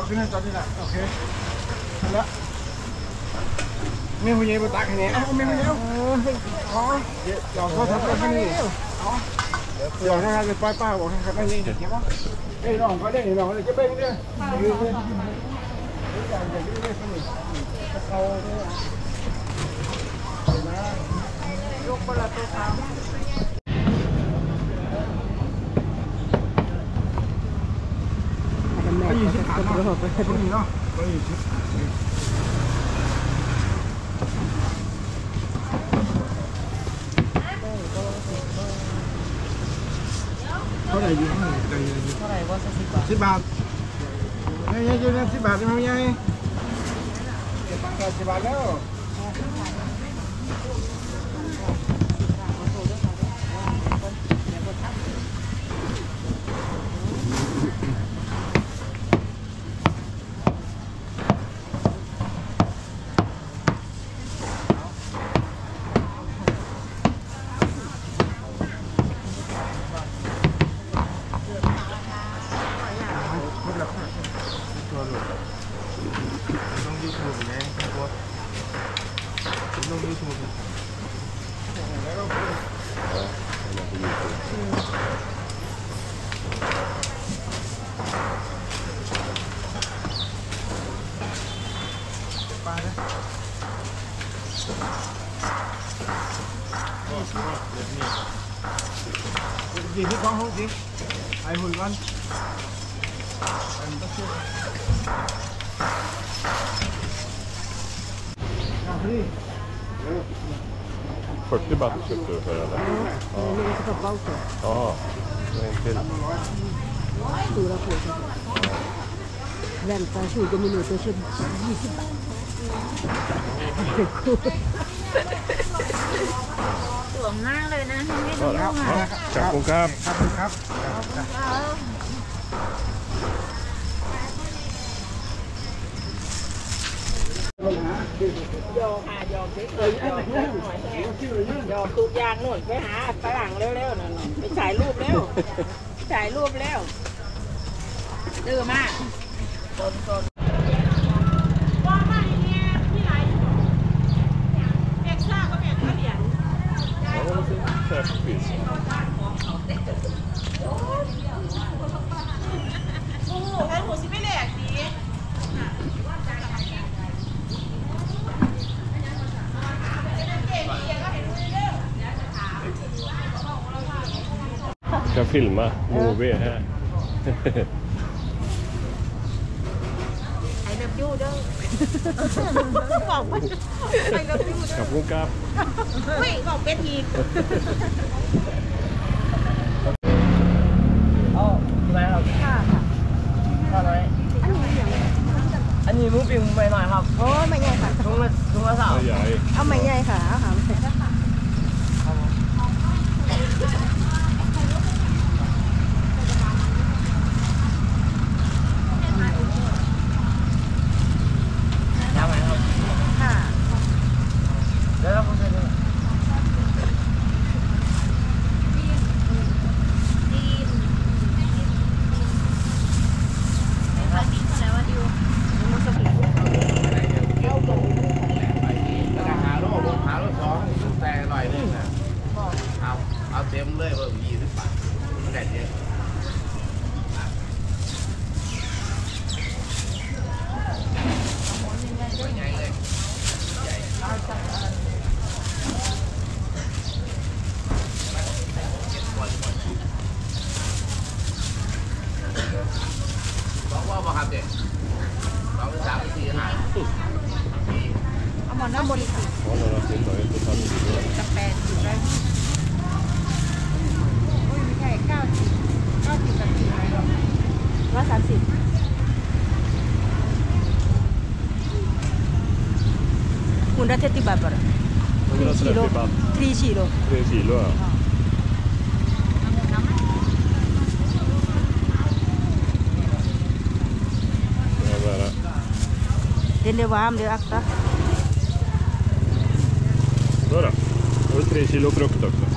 ขึ้นจอดนี่แหละโอเคแล้วไม่หัวใหญ่บนตักแค่นี้ไม่หัวใหญ่อ๋อเดี๋ยวเขาทำแค่นี้อ๋อเดี๋ยวนะครับจะป้าบอกนะครับไม่ยิงเห็นไหมไอ้น้องเขาได้น้องเลยจะเป็นเนี่ยยืนเลยอย่างอย่างนี้เลยสนิทเขาเนี่ยยกบลาตัวเขาไปยี่สิบขาดเนาะไปตรงนี้เนาะไปยี่สิบเท่าไหร่อยู่เท่าไหร่ว่า10 บาทนี่ยังอยู่10 บาทใช่ไหมยาย10 บาทแล้วgì thích con không gì ai hồi con đi 40 baht köpte du för eller? Ja. Ja, en till. Stora påsar. Vänta 20 minuter så 20 baht. สวยมากเลยนะไม่ดู Ja, ค่ะ tack och kap. ครับโยค่ะโยเฉยๆโยตูดยางนู่นไปหาฝรั่งเร็วๆหน่อยไปถ่ายรูปเร็วถ่ายรูปเร็วดื้อมาก Ska filma movie här. ไอเลิฟยูเด้อบอกว่าไอเลิฟยูเด้อ Tack och kap. ไม่บอกเป็นอีกมาครับค่ะค่ะอะไรอันนี้มุ้งปิ้งใหม่หน่อยครับโอ้ไม่ใหญ่ค่ะทุ่งละสาว Aj, aj. เอาไม่ใหญ่ค่ะเอาค่ะยาวไหมครับค่ะแล้วเราจะดูเอาเต็มเลยว่า20 บาทได้เยอะใหญ่เลยบอกว่าบ่ครับเด็ก2 3 4 5 เอาหมอนน้ำบนค่ะ Ja, några timmar inte ta tid. กาแฟถูกแล้วโอ้ยไม่ใช่90 นาที130 130 baht bara 130 baht. 3 kilo 3 kilo, ja. Ja, bara. Den är varm, det är akta. Då då. Och 3 kilo frukt också.